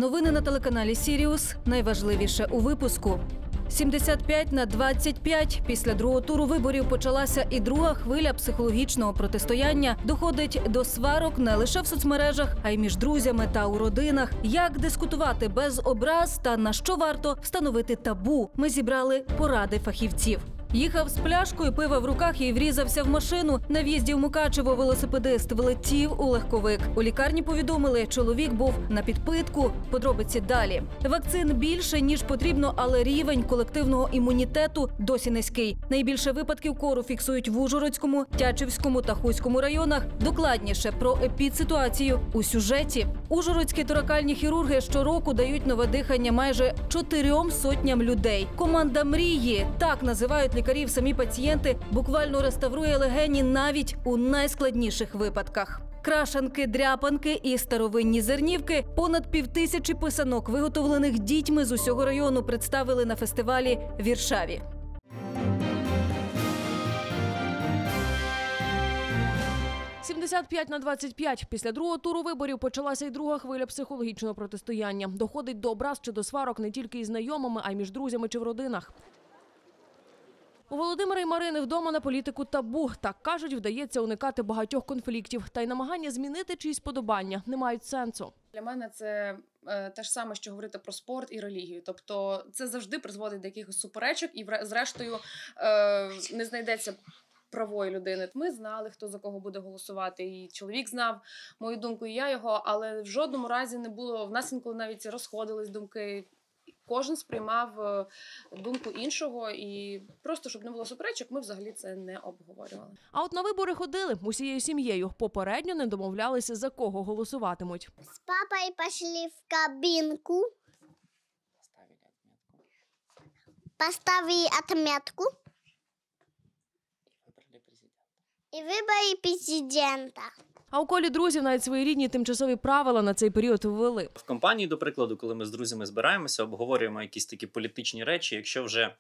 Новини на телеканалі «Сіріус». Найважливіше у випуску. 75/25. Після другого туру виборів почалася і друга хвиля психологічного протистояння. Доходить до сварок не лише в соцмережах, а й між друзями та у родинах. Як дискутувати без образ та на що варто встановити табу? Ми зібрали поради фахівців. Їхав з пляшкою пива в руках і врізався в машину. На в'їзді в Мукачево велосипедист влетів у легковик. У лікарні повідомили, чоловік був на підпитку. Подробиці далі. Вакцин більше, ніж потрібно, але рівень колективного імунітету досі низький. Найбільше випадків кору фіксують в Ужгородському, Тячівському та Хуському районах. Докладніше про епідситуацію у сюжеті. Ужгородські торакальні хірурги щороку дають нове дихання майже 400 людей. Команда мрії – так називають лікарів самі пацієнти, буквально реставрує легені навіть у найскладніших випадках. Крашанки, дряпанки і старовинні зернівки. Понад 5000 писанок, виготовлених дітьми з усього району, представили на фестивалі в Віршаві. «75/25». Після другого туру виборів почалася й друга хвиля психологічного протистояння. Доходить до образ чи до сварок не тільки із знайомими, а й між друзями чи в родинах. У Володимира і Марини вдома на політику табу. Так кажуть, вдається уникати багатьох конфліктів. Та й намагання змінити чиїсь подобання не мають сенсу. Для мене це те ж саме, що говорити про спорт і релігію. Тобто це завжди призводить до якихось суперечок і зрештою не знайдеться правої людини. Ми знали, хто за кого буде голосувати, і чоловік знав мою думку, і я його, але в жодному разі не було, в нас інколи навіть розходились думки. Кожен сприймав думку іншого, і просто, щоб не було суперечок, ми взагалі це не обговорювали. А от на вибори ходили усією сім'єю. Попередньо не домовлялися, за кого голосуватимуть. З папою пішли в кабінку. Поставили отметку. І вибрали президента. А у колі друзів навіть своєрідні тимчасові правила на цей період ввели. В компанії, до прикладу, коли ми з друзями збираємося, обговорюємо якісь такі політичні речі, якщо вже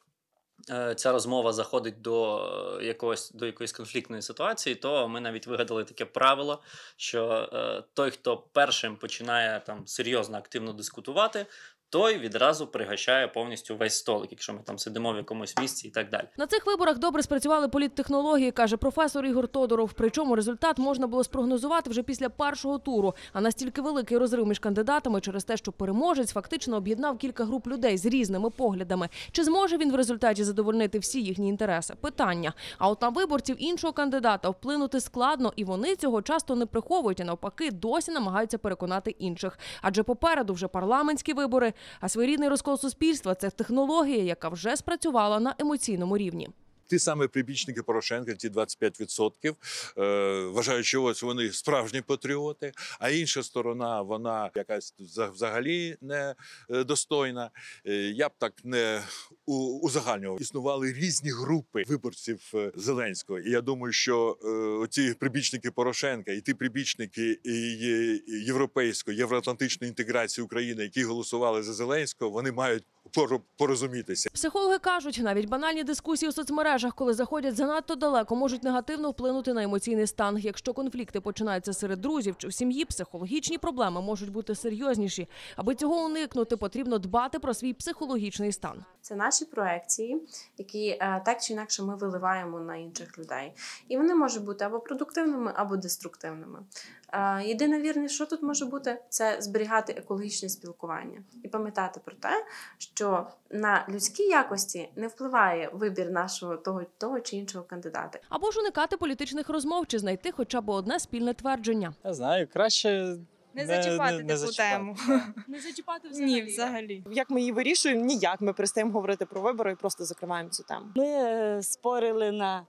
ця розмова заходить до якоїсь конфліктної ситуації, то ми навіть вигадали таке правило, що той, хто першим починає там серйозно, активно дискутувати, той відразу пригощає повністю весь столик, якщо ми там сидимо в якомусь місці і так далі. На цих виборах добре спрацювали політтехнології, каже професор Ігор Тодоров. Причому результат можна було спрогнозувати вже після першого туру. А настільки великий розрив між кандидатами через те, що переможець фактично об'єднав кілька груп людей з різними поглядами. Чи зможе він в результаті задовольнити всі їхні інтереси? Питання. А от на виборців іншого кандидата вплинути складно, і вони цього часто не приховують, а навпаки досі намагаються переконати інших. Адже попереду вже парламентські вибори. А своєрідний розкол суспільства – це технологія, яка вже спрацювала на емоційному рівні. Ті самі прибічники Порошенка, ті 25%, вважають, що ось вони справжні патріоти, а інша сторона, вона якась взагалі недостойна. Я б так не узагальнював. Існували різні групи виборців Зеленського. І я думаю, що ці прибічники Порошенка і ті прибічники європейської, євроатлантичної інтеграції України, які голосували за Зеленського, вони мають порозумітися. Психологи кажуть, навіть банальні дискусії у соцмережах, коли заходять занадто далеко, можуть негативно вплинути на емоційний стан. Якщо конфлікти починаються серед друзів чи в сім'ї, психологічні проблеми можуть бути серйозніші. Аби цього уникнути, потрібно дбати про свій психологічний стан. Це наші проекції, які так чи інакше ми виливаємо на інших людей. І вони можуть бути або продуктивними, або деструктивними. Єдине вірне, що тут може бути, це зберігати екологічне спілкування. І пам'ятати про те, що на людські якості не впливає вибір нашого того чи іншого кандидата. Або ж уникати політичних розмов чи знайти хоча б одне спільне твердження. Я знаю, краще не зачіпати таку тему. Не зачіпати взагалі? Ні, взагалі. Як ми її вирішуємо? Ніяк. Ми перестаємо говорити про вибори і просто закриваємо цю тему. Ми спорили на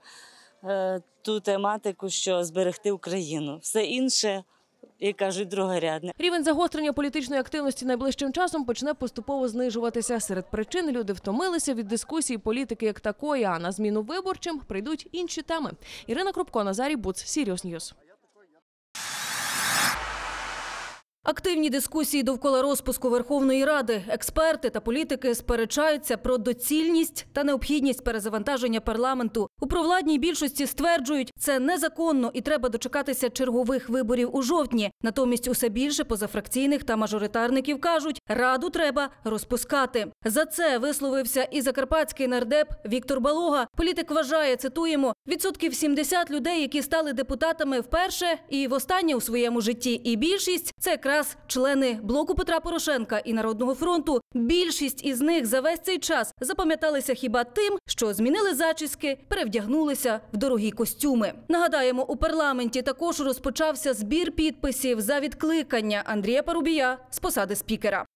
ту тематику, що зберегти Україну. Все інше, як кажуть, другорядне. Рівень загострення політичної активності найближчим часом почне поступово знижуватися. Серед причин люди втомилися від дискусії політики як такої, а на зміну виборчим прийдуть інші теми. Ірина Крупко, Назарій Буц, Сіріус Ньюс. Активні дискусії довкола розпуску Верховної Ради. Експерти та політики сперечаються про доцільність та необхідність перезавантаження парламенту. У провладній більшості стверджують, це незаконно і треба дочекатися чергових виборів у жовтні. Натомість усе більше позафракційних та мажоритарників кажуть, Раду треба розпускати. За це висловився і закарпатський нардеп Віктор Балога. Політик вважає, цитуємо, 70% людей, які стали депутатами вперше і востаннє у своєму житті. І більшість – це якраз члени блоку Петра Порошенка і Народного фронту. Більшість із них за весь цей час запам'яталися хіба тим, що змінили зачіски, перевдягнулися в дорогі костюми. Нагадаємо, у парламенті також розпочався збір підписів за відкликання Андрія Парубія з посади спікера.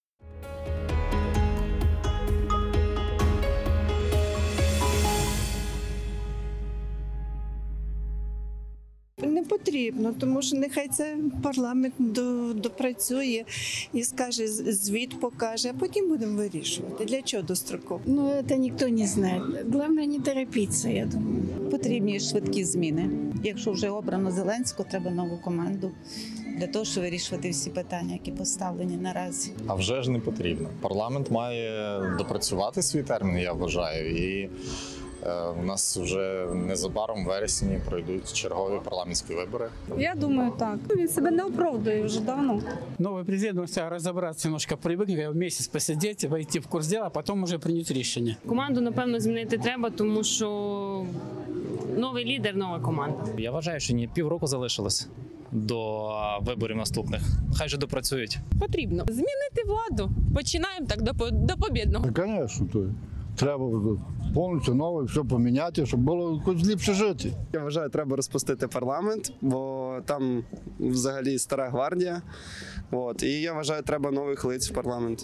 Не потрібно, тому що нехай це парламент допрацює і скаже, звіт покаже, а потім будемо вирішувати. Для чого достроково? Ну, це ніхто не знає. Головне, не торопитися, я думаю. Потрібні швидкі зміни. Якщо вже обрано Зеленського, треба нову команду для того, щоб вирішувати всі питання, які поставлені наразі. А вже ж не потрібно. Парламент має допрацювати свій термін, я вважаю, і у нас вже незабаром в вересні пройдуть чергові парламентські вибори. Я думаю, так. Він себе не оправдує вже давно. Новий президент має розібратися, немножко привикнути, місяць посидіти, вийти в курс діла, а потім вже прийняти рішення. Команду, напевно, змінити треба, тому що новий лідер, нова команда. Я вважаю, що ні, півроку залишилось до виборів наступних. Хай же допрацюють. Потрібно змінити владу. Починаємо так до побєдного. Звісно, треба повністю нове, все поміняти, щоб було хоч ліпше жити. Я вважаю, треба розпустити парламент, бо там взагалі стара гвардія. І я вважаю, треба нових лиць в парламент.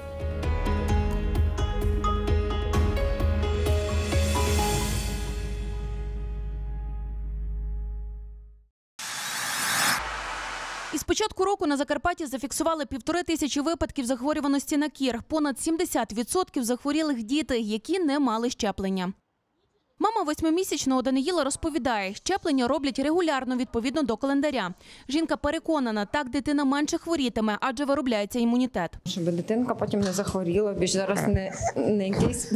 Із початку року на Закарпатті зафіксували 1500 випадків захворюваності на кір. Понад 70% захворілих діти, які не мали щеплення. Мама 8-місячного Даниїла розповідає, щеплення роблять регулярно відповідно до календаря. Жінка переконана, так дитина менше хворітиме, адже виробляється імунітет. Щоб дитинка потім не захворіла, більш зараз не якийсь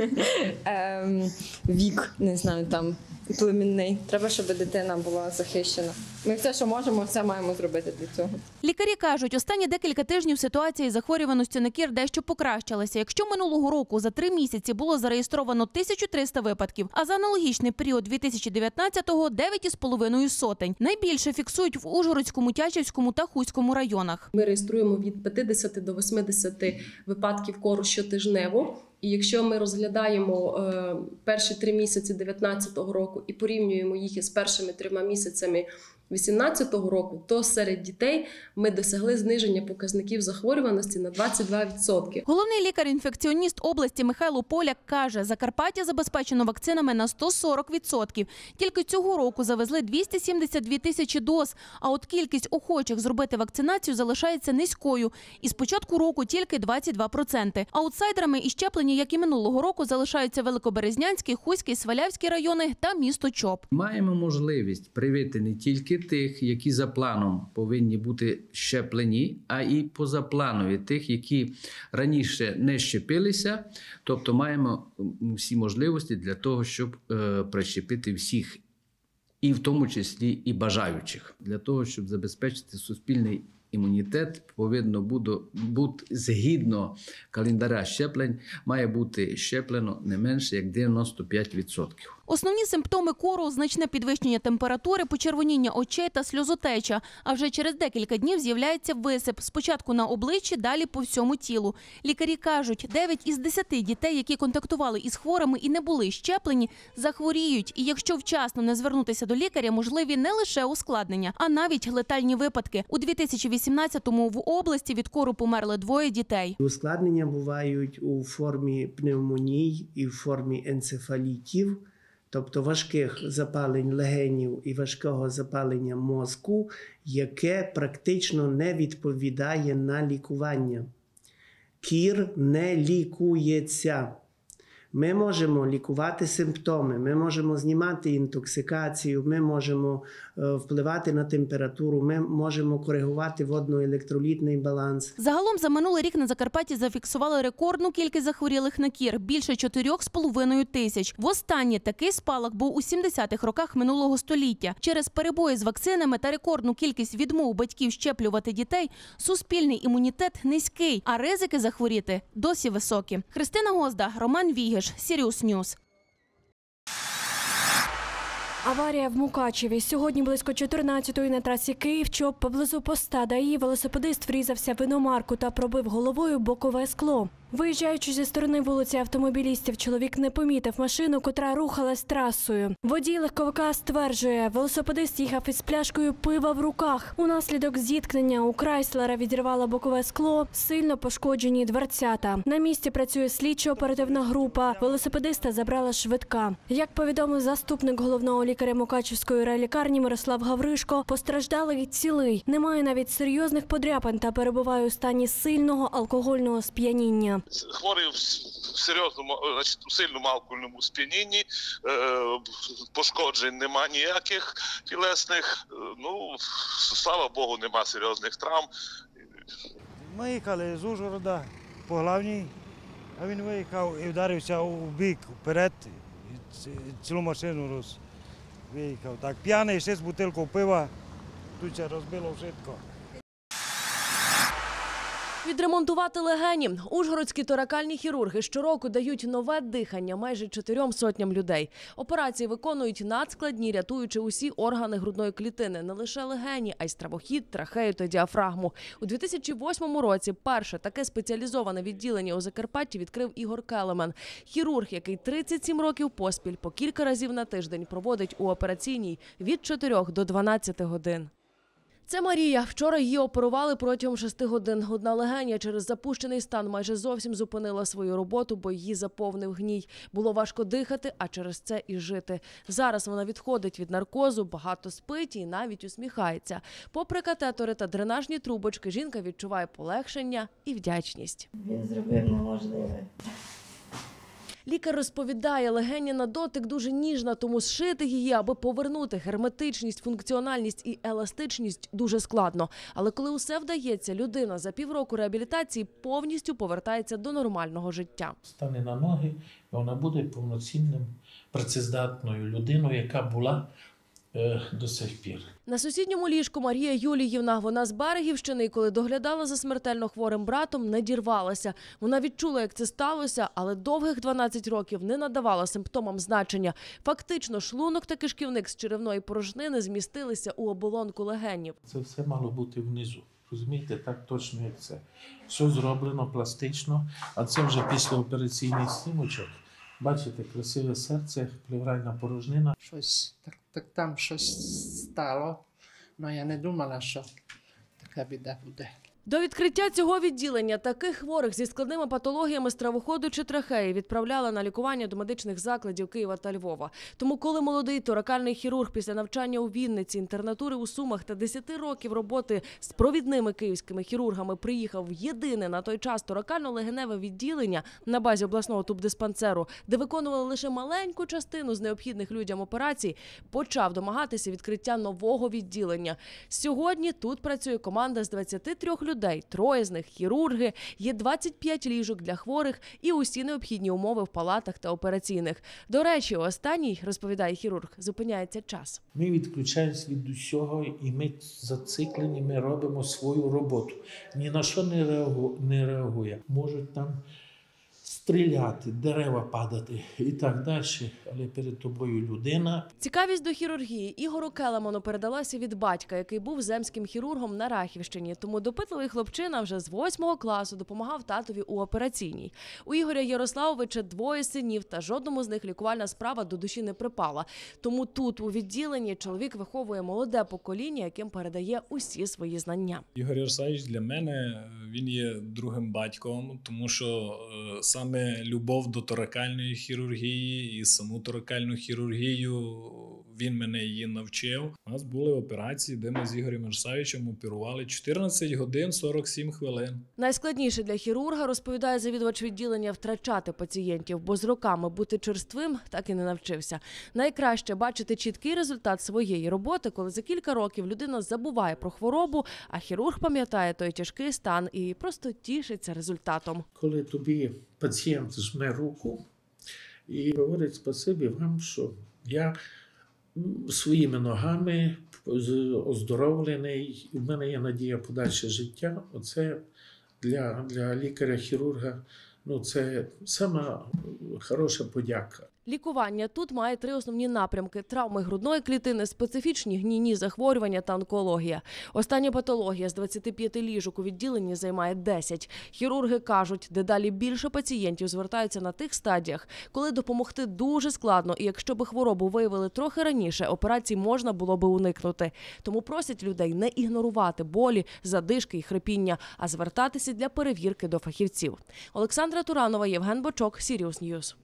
вік, не знаю, там племінний. Треба, щоб дитина була захищена. Ми все, що можемо, все маємо зробити для цього. Лікарі кажуть, останні декілька тижнів ситуація із захворюваністю на кір дещо покращилася. Якщо минулого року за 3 місяці було зареєстровано 1300 випадків, а за аналогічний період 2019-го – 9,5 сотень. Найбільше фіксують в Ужгородському, Тячівському та Хуському районах. Ми реєструємо від 50 до 80 випадків кору щотижнево. І якщо ми розглядаємо перші 3 місяці 2019 року і порівнюємо їх із першими 3 місяцями 2018 року, то серед дітей ми досягли зниження показників захворюваності на 22%. Головний лікар-інфекціоніст області Михайло Поляк каже, Закарпаття забезпечено вакцинами на 140%. Тільки цього року завезли 272 тисячі доз, а от кількість охочих зробити вакцинацію залишається низькою. І з початку року тільки 22%. Аутсайдерами і щеплення, як і минулого року, залишаються Великоберезнянський, Хуський, Свалявський райони та місто Чоп. Маємо можливість привити не тільки тих, які за планом повинні бути щеплені, а і позапланові тих, які раніше не щепилися. Тобто маємо всі можливості для того, щоб прищепити всіх, і в тому числі і бажаючих. Для того, щоб забезпечити суспільний імунітет, повинно бути згідно календаря щеплень, має бути щеплено не менше як 95%. Основні симптоми кору – значне підвищення температури, почервоніння очей та сльозотеча. А вже через декілька днів з'являється висип. Спочатку на обличчі, далі по всьому тілу. Лікарі кажуть, 9 із 10 дітей, які контактували із хворими і не були щеплені, захворіють. І якщо вчасно не звернутися до лікаря, можливі не лише ускладнення, а навіть летальні випадки. У 2018-му в області від кору померли 2 дітей. Ускладнення бувають у формі пневмоній і в формі енцефалітів, тобто важких запалень легенів і важкого запалення мозку, яке практично не відповідає на лікування. Кір не лікується. Ми можемо лікувати симптоми, ми можемо знімати інтоксикацію, ми можемо впливати на температуру, ми можемо коригувати водно-електролітний баланс. Загалом за минулий рік на Закарпатті зафіксували рекордну кількість захворілих на кір – більше 4,5 тисяч. Востаннє такий спалах був у 70-х роках минулого століття. Через перебої з вакцинами та рекордну кількість відмов батьків щеплювати дітей суспільний імунітет низький, а ризики захворіти досі високі. Христина Гозда, Роман Вігиш, Сіріус Ньюс. Аварія в Мукачеві. Сьогодні близько 14-ї на трасі Київ-Чоп поблизу поста ДАІ велосипедист врізався в іномарку та пробив головою бокове скло. Виїжджаючи зі сторони вулиці автомобілістів, чоловік не помітив машину, котра рухалась трасою. Водій легковика стверджує, велосипедист їхав із пляшкою пива в руках. Унаслідок зіткнення у Крайслера відірвало бокове скло, сильно пошкоджені дверцята. На місці працює слідчо-оперативна група. Велосипедиста забрала швидка. Як повідомив заступник головного лікаря Мукачевської райлікарні Мирослав Гавришко, постраждалий цілий. Немає навіть серйозних подряпин та перебуває у стані сильного алкогольного сп'яніння. Хворий в серйозному, у сильному алкогольному сп'янінні, пошкоджень нема ніяких тілесних, слава Богу, нема серйозних травм. Ми їхали з Ужгорода по главній, а він виїхав і вдарився у бік, вперед, і цілу машину виїхав. Так, п'яний, 6 бутилок пива, тут це розбило вшитко. Відремонтувати легені. Ужгородські торакальні хірурги щороку дають нове дихання майже 4 сотням людей. Операції виконують надскладні, рятуючи усі органи грудної клітини. Не лише легені, а й стравохід, трахею та діафрагму. У 2008 році перше таке спеціалізоване відділення у Закарпатті відкрив Ігор Келемен. Хірург, який 37 років поспіль по кілька разів на тиждень проводить у операційній від 4 до 12 годин. Це Марія. Вчора її оперували протягом 6 годин. Одна легеня через запущений стан майже зовсім зупинила свою роботу, бо її заповнив гній. Було важко дихати, а через це і жити. Зараз вона відходить від наркозу, багато спить і навіть усміхається. Попри катетори та дренажні трубочки, жінка відчуває полегшення і вдячність. Він зробив неможливе. Лікар розповідає, легеня на дотик дуже ніжна, тому зшити її, аби повернути герметичність, функціональність і еластичність дуже складно. Але коли усе вдається, людина за півроку реабілітації повністю повертається до нормального життя. Стане на ноги, і вона буде повноцінним, працездатною людиною, яка була до сих пір. На сусідньому ліжку Марія Юліївна. Вона з Берегівщини, і коли доглядала за смертельно хворим братом, не дірвалася. Вона відчула, як це сталося, але довгих 12 років не надавала симптомам значення. Фактично, шлунок та кишківник з черевної порожнини змістилися у оболонку легенів. Це все мало бути внизу. Розумієте, так точно як це. Все зроблено пластично, а це вже післяопераційний снімочок. Бачите, красиве серце, плевральна порожнина. Щось там щось стало, але я не думала, що така біда буде. До відкриття цього відділення таких хворих зі складними патологіями стравоходу чи трахеї відправляли на лікування до медичних закладів Києва та Львова. Тому коли молодий торакальний хірург після навчання у Вінниці, інтернатури у Сумах та 10 років роботи з провідними київськими хірургами приїхав в єдине на той час торакально-легеневе відділення на базі обласного тубдиспансеру, де виконували лише маленьку частину з необхідних людям операцій, почав домагатися відкриття нового відділення. Сьогодні тут працює команда з 23 людей. 3 з них – хірурги, є 25 ліжок для хворих і усі необхідні умови в палатах та операційних. До речі, останній, розповідає хірург, зупиняється час. Ми відключаємося від усього і ми зациклені, ми робимо свою роботу. Ні на що не реагує. Можуть там стріляти, дерева падати і так далі, але перед тобою людина. Цікавість до хірургії Ігору Келемену передалася від батька, який був земським хірургом на Рахівщині. Тому допитливий хлопчина вже з 8 класу допомагав татові у операційній. У Ігоря Ярославовича 2 синів, та жодному з них лікувальна справа до душі не припала. Тому тут, у відділенні, чоловік виховує молоде покоління, яким передає усі свої знання. Ігор Ярославович для мене, він є другим батьком, тому що саме любов до торакальної хірургії і саму торакальну хірургію він мене її навчив. У нас були операції, де ми з Ігорем Марсавичем оперували 14 годин 47 хвилин. Найскладніше для хірурга, розповідає завідувач відділення, втрачати пацієнтів, бо з роками бути черствим так і не навчився. Найкраще бачити чіткий результат своєї роботи, коли за кілька років людина забуває про хворобу, а хірург пам'ятає той тяжкий стан і просто тішиться результатом. Коли тобі пацієнт жме руку і говорить спасибі вам, що я своїми ногами оздоровлений, і в мене є надія подальше життя. Оце для лікаря-хірурга, це сама хороша подяка. Лікування тут має 3 основні напрямки – травми грудної клітини, специфічні гнійні захворювання та онкологія. Остання патологія з 25 ліжок у відділенні займає 10. Хірурги кажуть, дедалі більше пацієнтів звертаються на тих стадіях, коли допомогти дуже складно, і якщо би хворобу виявили трохи раніше, операцій можна було би уникнути. Тому просять людей не ігнорувати болі, задишки і хрипіння, а звертатися для перевірки до фахівців. Олександра Туранова, Євген Бочок, Сіріус Ньюс.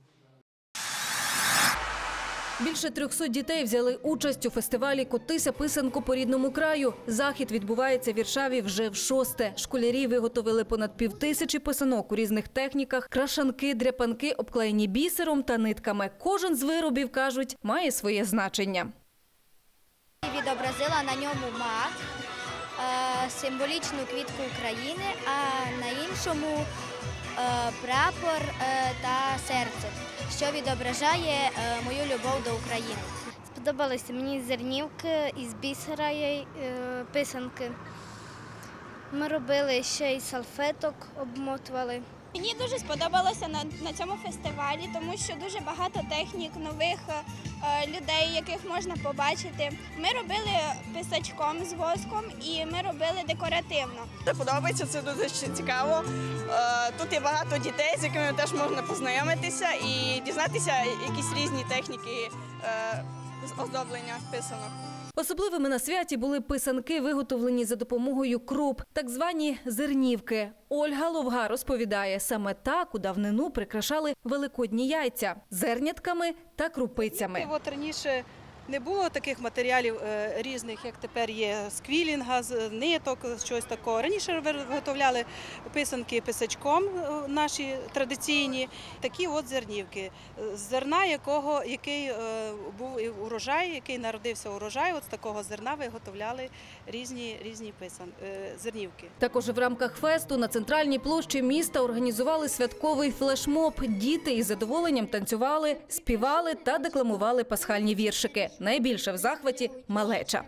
Більше 300 дітей взяли участь у фестивалі «Котися писанку по рідному краю». Захід відбувається в Віршаві вже в 6-те. Школярі виготовили понад 5000 писанок у різних техніках. Крашанки, дряпанки, обклеєні бісером та нитками. Кожен з виробів, кажуть, має своє значення. Відобразила на ньому мак, символічну квітку України, а на іншому прапор та серце, що відображає мою любов до України. Сподобалися мені зернівки із бісера писанки. Ми робили ще й салфеток, обмотували. Мені дуже сподобалося на цьому фестивалі, тому що дуже багато технік, нових людей, яких можна побачити. Ми робили писачком з воском і ми робили декоративно. Це подобається, це дуже цікаво. Тут є багато дітей, з якими теж можна познайомитися і дізнатися якісь різні техніки оздоблення писанок. Особливими на святі були писанки, виготовлені за допомогою круп, так звані зернівки. Ольга Ловга розповідає, саме так у давнину прикрашали великодні яйця – зернятками та крупицями. Раніше не було таких матеріалів різних, як тепер є, з квілінга, з ниток, щось такого. Раніше виготовляли писанки писачком, наші традиційні, такі от зернівки, з зерна який був урожай, який народився урожай, от з такого зерна виготовляли різні зернівки. Також в рамках фесту на центральній площі міста організували святковий флешмоб. Діти із задоволенням танцювали, співали та декламували пасхальні віршики. Найбільше в захваті – малеча.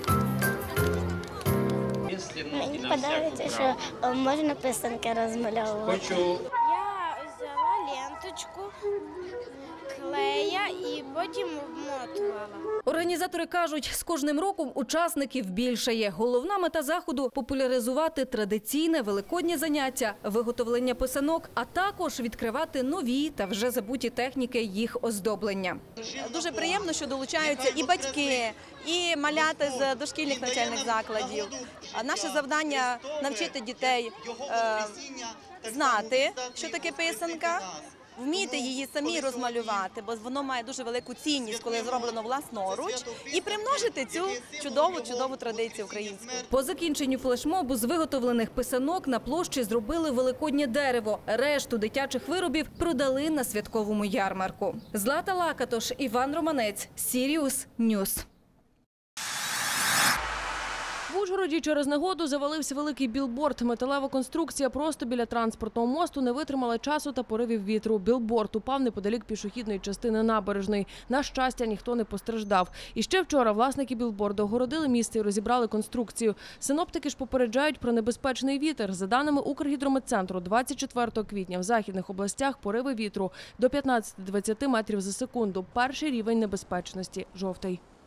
Мені подобається, що можна писанки розмальовувати. Я взяла ленточку, клея і потім обмотувала. Організатори кажуть, з кожним роком учасників більшає. Головна мета заходу – популяризувати традиційне великоднє заняття – виготовлення писанок, а також відкривати нові та вже забуті техніки їх оздоблення. Дуже приємно, що долучаються і батьки, і малята з дошкільних навчальних закладів. Наше завдання – навчити дітей знати, що таке писанка, вміти її самі розмалювати, бо воно має дуже велику цінність, коли зроблено власноруч, і примножити цю чудову традицію українську. По закінченню флешмобу з виготовлених писанок на площі зробили великоднє дерево. Решту дитячих виробів продали на святковому ярмарку. Злата Лакатош, Іван Романець, Сіріус Ньюс. В Ужгороді через негоду завалився великий білборд. Металева конструкція просто біля транспортного мосту не витримала часу та поривів вітру. Білборд упав неподалік пішохідної частини набережної. На щастя, ніхто не постраждав. І ще вчора власники білборду огородили місце і розібрали конструкцію. Синоптики ж попереджають про небезпечний вітер. За даними Укргідрометцентру, 24 квітня в західних областях пориви вітру до 15-20 метрів за секунду. Перший рівень небезпечності – жовтий.